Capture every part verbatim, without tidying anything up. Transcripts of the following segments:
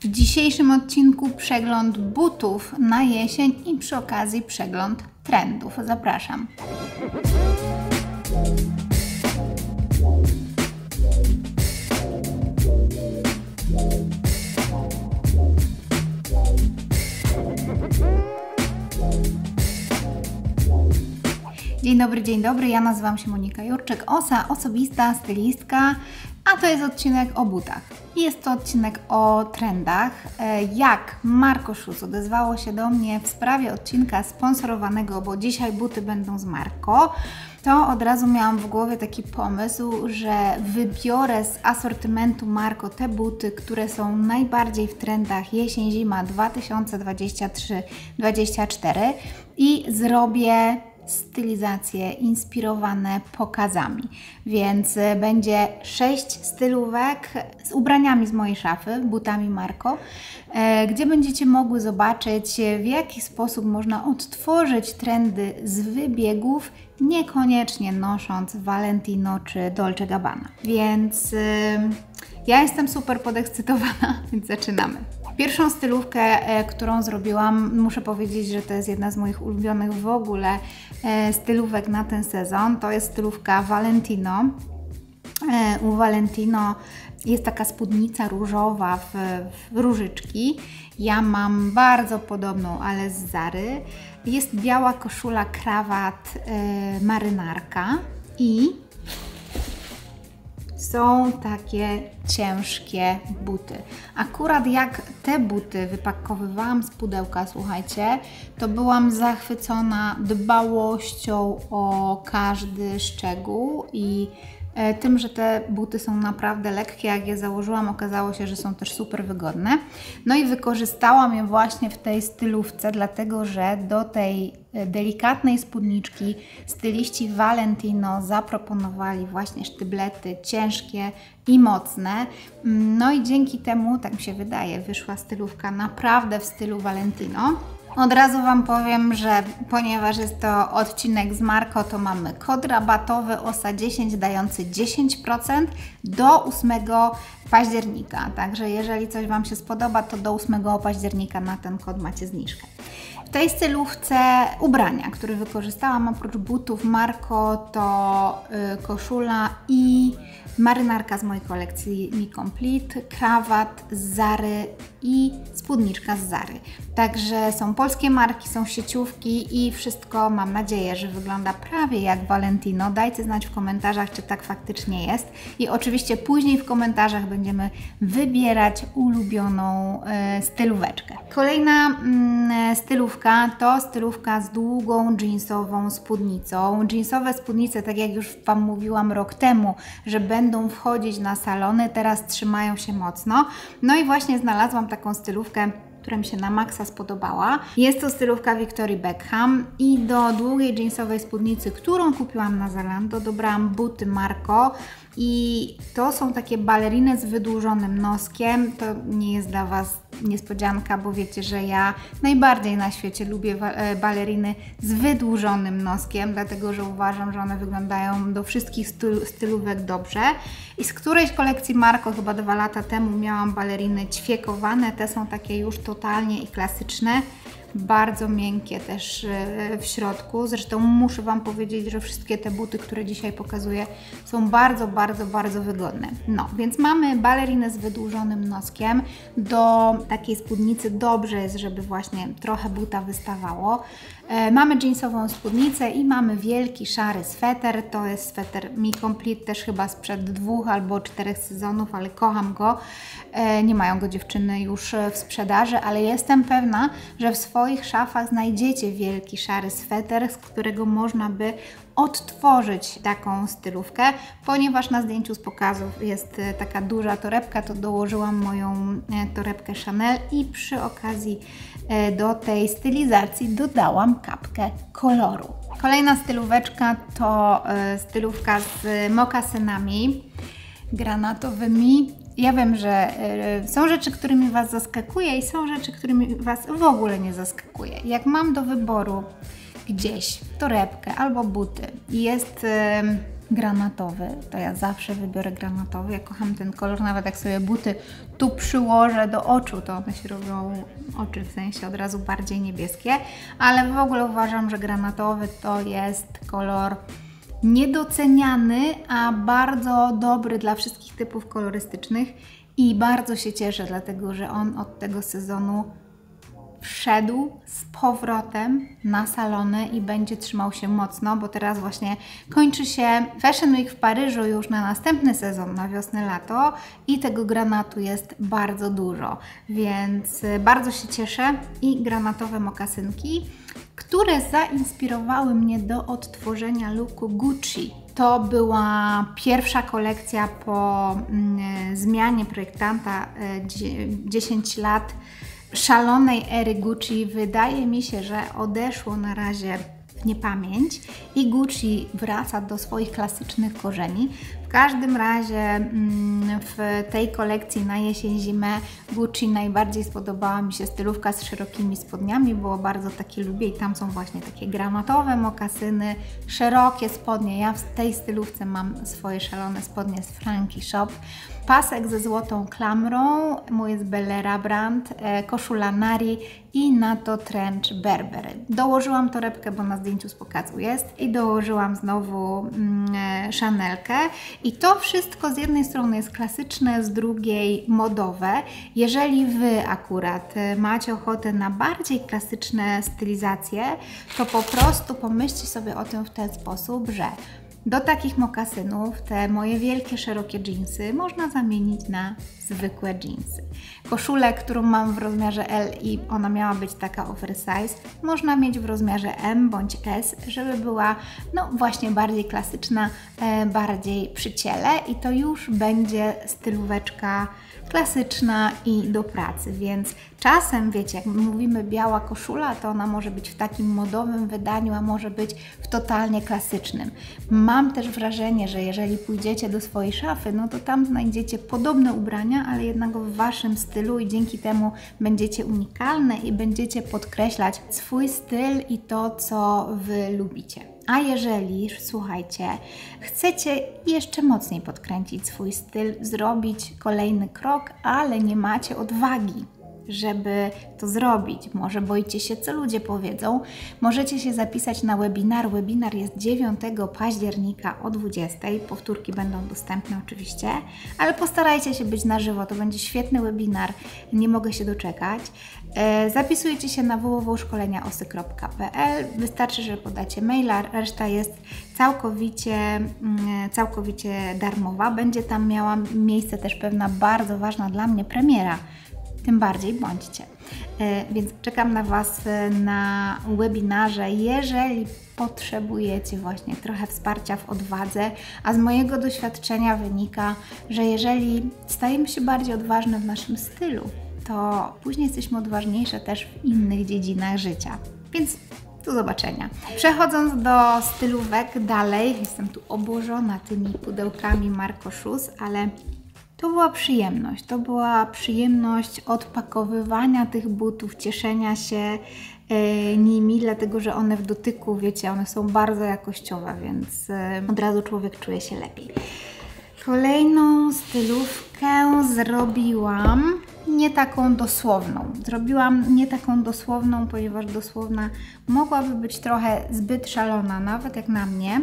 W dzisiejszym odcinku przegląd butów na jesień i przy okazji przegląd trendów. Zapraszam. Dzień dobry, dzień dobry, ja nazywam się Monika Jurczyk, osa, osobista stylistka, a to jest odcinek o butach. Jest to odcinek o trendach. Jak Marco Shoes odezwało się do mnie w sprawie odcinka sponsorowanego, bo dzisiaj buty będą z Marco, to od razu miałam w głowie taki pomysł, że wybiorę z asortymentu Marco te buty, które są najbardziej w trendach jesień-zima dwa tysiące dwudziesty trzeci dwudziesty czwarty i zrobię stylizacje inspirowane pokazami, więc będzie sześć stylówek z ubraniami z mojej szafy, butami Marco, gdzie będziecie mogły zobaczyć, w jaki sposób można odtworzyć trendy z wybiegów, niekoniecznie nosząc Valentino czy Dolce Gabbana. Więc yy, ja jestem super podekscytowana, więc zaczynamy. Pierwszą stylówkę, e, którą zrobiłam, muszę powiedzieć, że to jest jedna z moich ulubionych w ogóle e, stylówek na ten sezon. To jest stylówka Valentino. E, u Valentino jest taka spódnica różowa w, w różyczki. Ja mam bardzo podobną, ale z Zary. Jest biała koszula, krawat, e, marynarka i są takie ciężkie buty. Akurat jak te buty wypakowywałam z pudełka, słuchajcie, to byłam zachwycona dbałością o każdy szczegół i tym, że te buty są naprawdę lekkie. Jak je założyłam, okazało się, że są też super wygodne. No i wykorzystałam je właśnie w tej stylówce, dlatego że do tej delikatnej spódniczki styliści Valentino zaproponowali właśnie sztyblety ciężkie i mocne. No i dzięki temu, tak mi się wydaje, wyszła stylówka naprawdę w stylu Valentino. Od razu Wam powiem, że ponieważ jest to odcinek z Marco, to mamy kod rabatowy osa dziesięć dający dziesięć procent do ósmego października. Także jeżeli coś Wam się spodoba, to do ósmego października na ten kod macie zniżkę. W tej stylówce ubrania, które wykorzystałam oprócz butów Marco, to yy, koszula i marynarka z mojej kolekcji Mi Complete, krawat z Zary i spódniczka z Zary. Także są polskie marki, są sieciówki i wszystko, mam nadzieję, że wygląda prawie jak Valentino. Dajcie znać w komentarzach, czy tak faktycznie jest. I oczywiście później w komentarzach będziemy wybierać ulubioną y, stylóweczkę. Kolejna y, stylówka to stylówka z długą jeansową spódnicą. Jeansowe spódnice, tak jak już Wam mówiłam rok temu, że będą wchodzić na salony, teraz trzymają się mocno. No i właśnie znalazłam taką stylówkę, która mi się na maksa spodobała. Jest to stylówka Victoria Beckham i do długiej jeansowej spódnicy, którą kupiłam na Zalando, dobrałam buty Marco i to są takie baleriny z wydłużonym noskiem. To nie jest dla Was niespodzianka, bo wiecie, że ja najbardziej na świecie lubię baleriny z wydłużonym noskiem, dlatego że uważam, że one wyglądają do wszystkich styl, stylówek dobrze. I z którejś kolekcji Marco, chyba dwa lata temu, miałam baleriny ćwiekowane. Te są takie już totalnie i klasyczne. Bardzo miękkie też w środku. Zresztą muszę Wam powiedzieć, że wszystkie te buty, które dzisiaj pokazuję, są bardzo, bardzo, bardzo wygodne. No, więc mamy baleriny z wydłużonym noskiem. Do takiej spódnicy dobrze jest, żeby właśnie trochę buta wystawało. E, mamy jeansową spódnicę i mamy wielki, szary sweter. To jest sweter Mi Complete, też chyba sprzed dwóch albo czterech sezonów, ale kocham go. E, nie mają go dziewczyny już w sprzedaży, ale jestem pewna, że w swoich szafach znajdziecie wielki, szary sweter, z którego można by odtworzyć taką stylówkę. Ponieważ na zdjęciu z pokazów jest taka duża torebka, to dołożyłam moją torebkę Chanel i przy okazji do tej stylizacji dodałam kapkę koloru. Kolejna stylóweczka to stylówka z mokasynami granatowymi. Ja wiem, że są rzeczy, którymi Was zaskakuje i są rzeczy, którymi Was w ogóle nie zaskakuje. Jak mam do wyboru gdzieś torebkę albo buty i jest granatowy, to ja zawsze wybiorę granatowy. Ja kocham ten kolor, nawet jak sobie buty tu przyłożę do oczu, to one się robią, oczy w sensie od razu bardziej niebieskie, ale w ogóle uważam, że granatowy to jest kolor niedoceniany, a bardzo dobry dla wszystkich typów kolorystycznych i bardzo się cieszę, dlatego że on od tego sezonu wszedł z powrotem na salony i będzie trzymał się mocno, bo teraz właśnie kończy się Fashion Week w Paryżu już na następny sezon, na wiosnę, lato i tego granatu jest bardzo dużo, więc bardzo się cieszę i granatowe mokasynki, które zainspirowały mnie do odtworzenia looku Gucci. To była pierwsza kolekcja po mm, zmianie projektanta, y, dziesięć lat szalonej ery Gucci. Wydaje mi się, że odeszło na razie w niepamięć i Gucci wraca do swoich klasycznych korzeni. W każdym razie w tej kolekcji na jesień-zimę Gucci najbardziej spodobała mi się stylówka z szerokimi spodniami, było bardzo takie lubię i tam są właśnie takie granatowe mokasyny, szerokie spodnie. Ja w tej stylówce mam swoje szalone spodnie z Frankie Shop. Pasek ze złotą klamrą, mój jest Bellera brand, koszula Nari i na to trench Burberry. Dołożyłam torebkę, bo na zdjęciu z pokazu jest i dołożyłam znowu mm, Chanelkę. I to wszystko z jednej strony jest klasyczne, z drugiej modowe. Jeżeli Wy akurat macie ochotę na bardziej klasyczne stylizacje, to po prostu pomyślcie sobie o tym w ten sposób, że do takich mokasynów te moje wielkie, szerokie dżinsy można zamienić na zwykłe dżinsy. Koszulę, którą mam w rozmiarze L i ona miała być taka oversize, można mieć w rozmiarze M bądź S, żeby była no właśnie bardziej klasyczna, e, bardziej przy ciele i to już będzie stylóweczka klasyczna i do pracy, więc czasem, wiecie, jak mówimy biała koszula, to ona może być w takim modowym wydaniu, a może być w totalnie klasycznym. Mam też wrażenie, że jeżeli pójdziecie do swojej szafy, no to tam znajdziecie podobne ubrania, ale jednak w Waszym stylu i dzięki temu będziecie unikalne i będziecie podkreślać swój styl i to, co Wy lubicie. A jeżeli, słuchajcie, chcecie jeszcze mocniej podkręcić swój styl, zrobić kolejny krok, ale nie macie odwagi, żeby to zrobić, może boicie się, co ludzie powiedzą, możecie się zapisać na webinar. Webinar jest dziewiątego października o dwudziestej. Powtórki będą dostępne oczywiście, ale postarajcie się być na żywo, to będzie świetny webinar, nie mogę się doczekać. Zapisujecie się na w w w kropka szkolenia osy kropka p l, wystarczy, że podacie maila, reszta jest całkowicie, całkowicie darmowa. Będzie tam miała miejsce też pewna bardzo ważna dla mnie premiera, tym bardziej bądźcie. Więc czekam na Was na webinarze, jeżeli potrzebujecie właśnie trochę wsparcia w odwadze, a z mojego doświadczenia wynika, że jeżeli stajemy się bardziej odważne w naszym stylu, to później jesteśmy odważniejsze też w innych dziedzinach życia. Więc do zobaczenia. Przechodząc do stylówek dalej, jestem tu obłożona tymi pudełkami Marco Shoes, ale to była przyjemność. To była przyjemność odpakowywania tych butów, cieszenia się e, nimi, dlatego że one w dotyku, wiecie, one są bardzo jakościowe, więc e, od razu człowiek czuje się lepiej. Kolejną stylówkę zrobiłam nie taką dosłowną. Zrobiłam nie taką dosłowną, ponieważ dosłowna mogłaby być trochę zbyt szalona, nawet jak na mnie.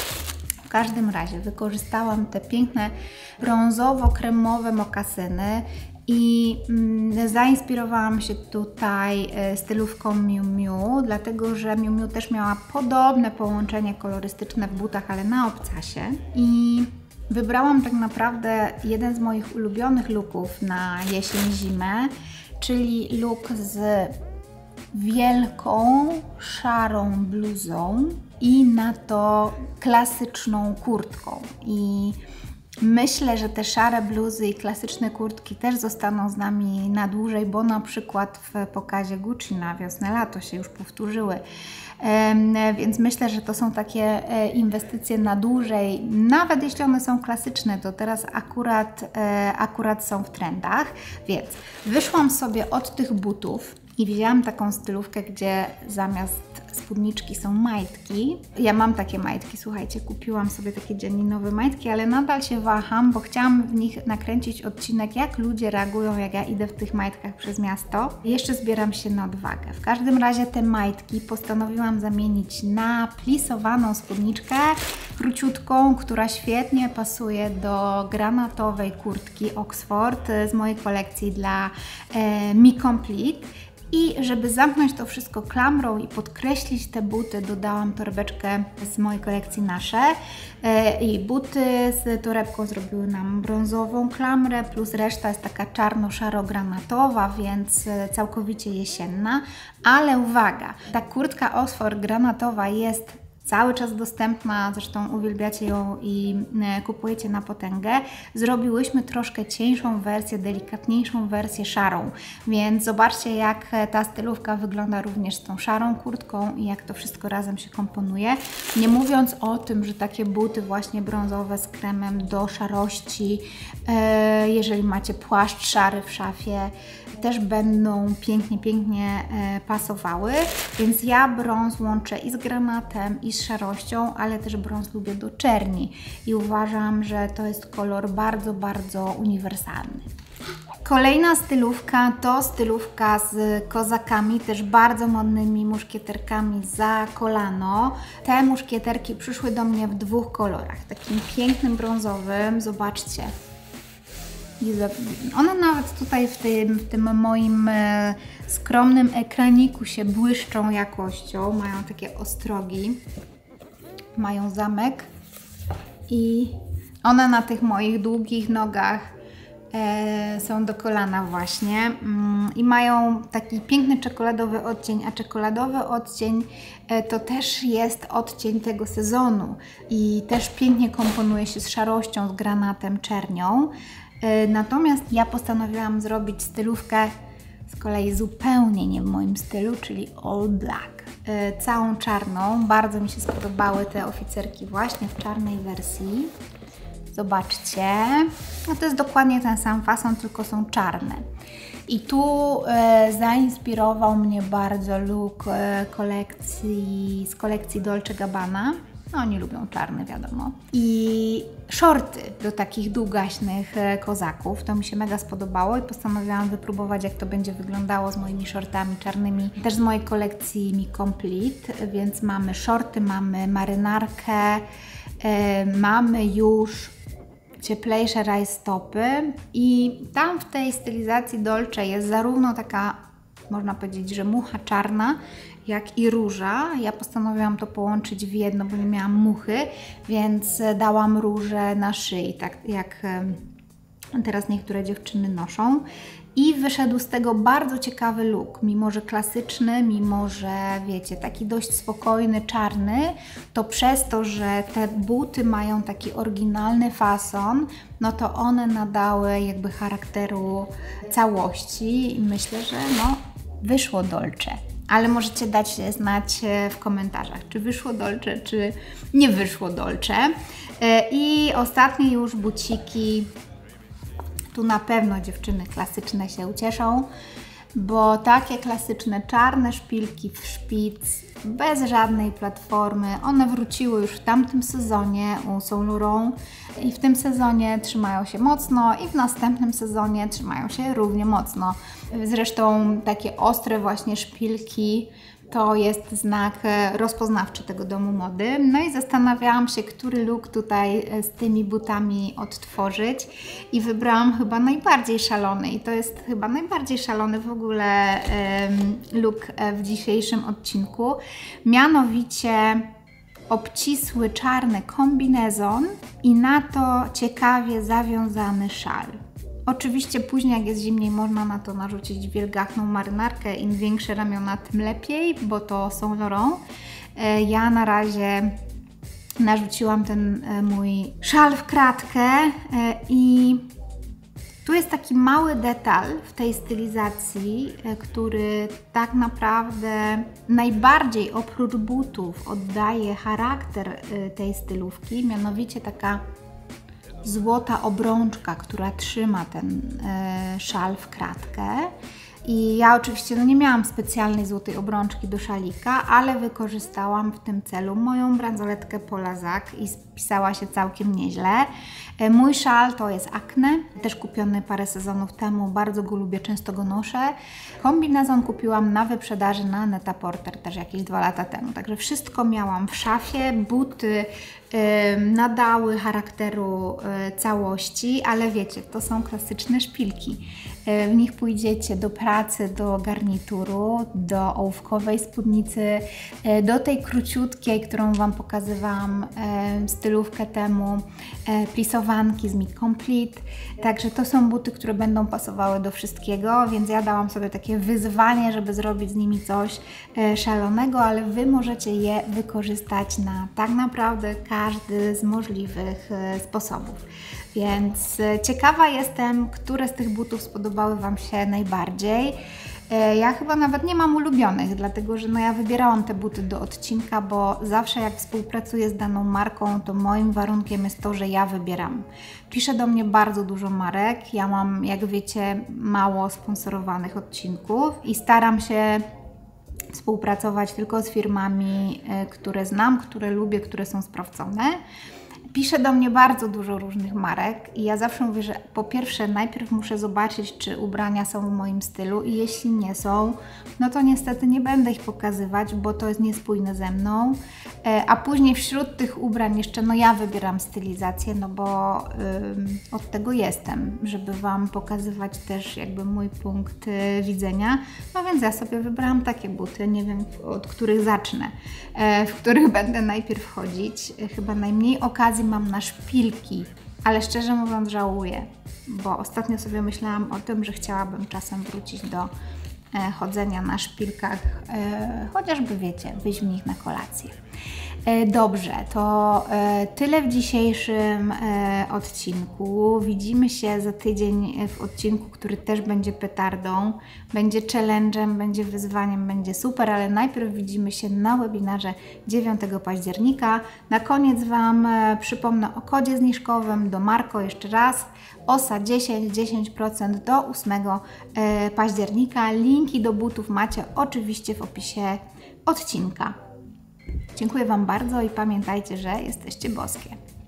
W każdym razie wykorzystałam te piękne brązowo-kremowe mokasyny i mm, zainspirowałam się tutaj e, stylówką Miu Miu, dlatego że Miu Miu też miała podobne połączenie kolorystyczne w butach, ale na obcasie. I wybrałam tak naprawdę jeden z moich ulubionych looków na jesień-zimę, czyli look z wielką, szarą bluzą i na to klasyczną kurtką. I myślę, że te szare bluzy i klasyczne kurtki też zostaną z nami na dłużej, bo na przykład w pokazie Gucci na wiosnę, lato się już powtórzyły. Więc myślę, że to są takie inwestycje na dłużej, nawet jeśli one są klasyczne, to teraz akurat, akurat są w trendach. Więc wyszłam sobie od tych butów I wzięłam taką stylówkę, gdzie zamiast spódniczki są majtki. Ja mam takie majtki, słuchajcie, kupiłam sobie takie dzianinowe majtki, ale nadal się waham, bo chciałam w nich nakręcić odcinek, jak ludzie reagują, jak ja idę w tych majtkach przez miasto. Jeszcze zbieram się na odwagę. W każdym razie te majtki postanowiłam zamienić na plisowaną spódniczkę, króciutką, która świetnie pasuje do granatowej kurtki Oxford z mojej kolekcji dla e, Me Complete. I żeby zamknąć to wszystko klamrą i podkreślić te buty, dodałam torebeczkę z mojej kolekcji Nasze. I buty z torebką zrobiły nam brązową klamrę, plus reszta jest taka czarno-szaro-granatowa, więc całkowicie jesienna. Ale uwaga, ta kurtka Oxford granatowa jest cały czas dostępna, zresztą uwielbiacie ją i kupujecie na potęgę. Zrobiłyśmy troszkę cieńszą wersję, delikatniejszą wersję szarą, więc zobaczcie, jak ta stylówka wygląda również z tą szarą kurtką i jak to wszystko razem się komponuje. Nie mówiąc o tym, że takie buty właśnie brązowe z kremem do szarości, jeżeli macie płaszcz szary w szafie, też będą pięknie, pięknie pasowały, więc ja brąz łączę i z granatem, i z szarością, ale też brąz lubię do czerni i uważam, że to jest kolor bardzo, bardzo uniwersalny. Kolejna stylówka to stylówka z kozakami, też bardzo modnymi muszkieterkami za kolano. Te muszkieterki przyszły do mnie w dwóch kolorach, takim pięknym brązowym, zobaczcie. One nawet tutaj w tym, w tym moim e, skromnym ekraniku się błyszczą jakością, mają takie ostrogi, mają zamek i one na tych moich długich nogach e, są do kolana właśnie mm, i mają taki piękny czekoladowy odcień, a czekoladowy odcień e, to też jest odcień tego sezonu i też pięknie komponuje się z szarością, z granatem, czernią. Natomiast ja postanowiłam zrobić stylówkę z kolei zupełnie nie w moim stylu, czyli all black. Całą czarną. Bardzo mi się spodobały te oficerki właśnie w czarnej wersji. Zobaczcie. No to jest dokładnie ten sam fason, tylko są czarne. I tu e, zainspirował mnie bardzo look e, kolekcji, z kolekcji Dolce Gabbana. No, oni lubią czarny, wiadomo. I shorty do takich długaśnych kozaków. To mi się mega spodobało i postanowiłam wypróbować, jak to będzie wyglądało z moimi shortami czarnymi. Też z mojej kolekcji Me Complete, więc mamy shorty, mamy marynarkę, yy, mamy już cieplejsze rajstopy i tam w tej stylizacji Dolce jest zarówno taka, można powiedzieć, że mucha czarna, jak i róża. Ja postanowiłam to połączyć w jedno, bo nie miałam muchy, więc dałam różę na szyi, tak jak teraz niektóre dziewczyny noszą. I wyszedł z tego bardzo ciekawy look, mimo że klasyczny, mimo że wiecie, taki dość spokojny, czarny, to przez to, że te buty mają taki oryginalny fason, no to one nadały jakby charakteru całości i myślę, że no wyszło Dolce. Ale możecie dać znać w komentarzach, czy wyszło Dolce, czy nie wyszło Dolce. I ostatnie już buciki. Tu na pewno dziewczyny klasyczne się ucieszą, bo takie klasyczne czarne szpilki w szpic, bez żadnej platformy, one wróciły już w tamtym sezonie u Saint Laurent i w tym sezonie trzymają się mocno i w następnym sezonie trzymają się równie mocno. Zresztą takie ostre właśnie szpilki to jest znak rozpoznawczy tego domu mody. No i zastanawiałam się, który look tutaj z tymi butami odtworzyć i wybrałam chyba najbardziej szalony i to jest chyba najbardziej szalony w ogóle look w dzisiejszym odcinku. Mianowicie obcisły czarny kombinezon i na to ciekawie zawiązany szal. Oczywiście później, jak jest zimniej, można na to narzucić wielgachną marynarkę. Im większe ramiona, tym lepiej, bo to Saint Laurent. Ja na razie narzuciłam ten mój szal w kratkę i tu jest taki mały detal w tej stylizacji, który tak naprawdę najbardziej oprócz butów oddaje charakter tej stylówki, mianowicie taka złota obrączka, która trzyma ten e, szal w kratkę. I ja oczywiście no nie miałam specjalnej złotej obrączki do szalika, ale wykorzystałam w tym celu moją bransoletkę Polazak i spisała się całkiem nieźle. Mój szal to jest Acne, też kupiony parę sezonów temu, bardzo go lubię, często go noszę. Kombinezon kupiłam na wyprzedaży na Net-a-Porter też jakieś dwa lata temu, także wszystko miałam w szafie, buty yy, nadały charakteru yy, całości, ale wiecie, to są klasyczne szpilki. Yy, w nich pójdziecie do pracy, do garnituru, do ołówkowej spódnicy, yy, do tej króciutkiej, którą Wam pokazywałam yy, stylówkę temu, yy, plisowanki z Me Complete. Także to są buty, które będą pasowały do wszystkiego, więc ja dałam sobie takie wyzwanie, żeby zrobić z nimi coś yy, szalonego, ale Wy możecie je wykorzystać na tak naprawdę każdy z możliwych yy, sposobów. Więc yy, ciekawa jestem, które z tych butów spodobały Wam się najbardziej. Ja chyba nawet nie mam ulubionych, dlatego że no ja wybierałam te buty do odcinka, bo zawsze jak współpracuję z daną marką, to moim warunkiem jest to, że ja wybieram. Pisze do mnie bardzo dużo marek, ja mam, jak wiecie, mało sponsorowanych odcinków i staram się współpracować tylko z firmami, które znam, które lubię, które są sprawdzone. Pisze do mnie bardzo dużo różnych marek i ja zawsze mówię, że po pierwsze najpierw muszę zobaczyć, czy ubrania są w moim stylu i jeśli nie są, no to niestety nie będę ich pokazywać, bo to jest niespójne ze mną, a później wśród tych ubrań jeszcze no ja wybieram stylizację, no bo ym, od tego jestem, żeby Wam pokazywać też jakby mój punkt y, widzenia, no więc ja sobie wybrałam takie buty, nie wiem od których zacznę, y, w których będę najpierw chodzić, y, chyba najmniej okazji mam na szpilki, ale szczerze mówiąc żałuję, bo ostatnio sobie myślałam o tym, że chciałabym czasem wrócić do e, chodzenia na szpilkach, e, chociażby wiecie, wyjść w nich na kolację. E, dobrze, to e, tyle w dzisiejszym e, odcinku. Widzimy się za tydzień w odcinku, który też będzie petardą, będzie challenge'em, będzie wyzwaniem, będzie super, ale najpierw widzimy się na webinarze dziewiątego października. Na koniec Wam e, przypomnę o kodzie zniżkowym do Marko jeszcze raz. O S A dziesięć, dziesięć procent do ósmego października. Linki do butów macie oczywiście w opisie odcinka. Dziękuję Wam bardzo i pamiętajcie, że jesteście boskie.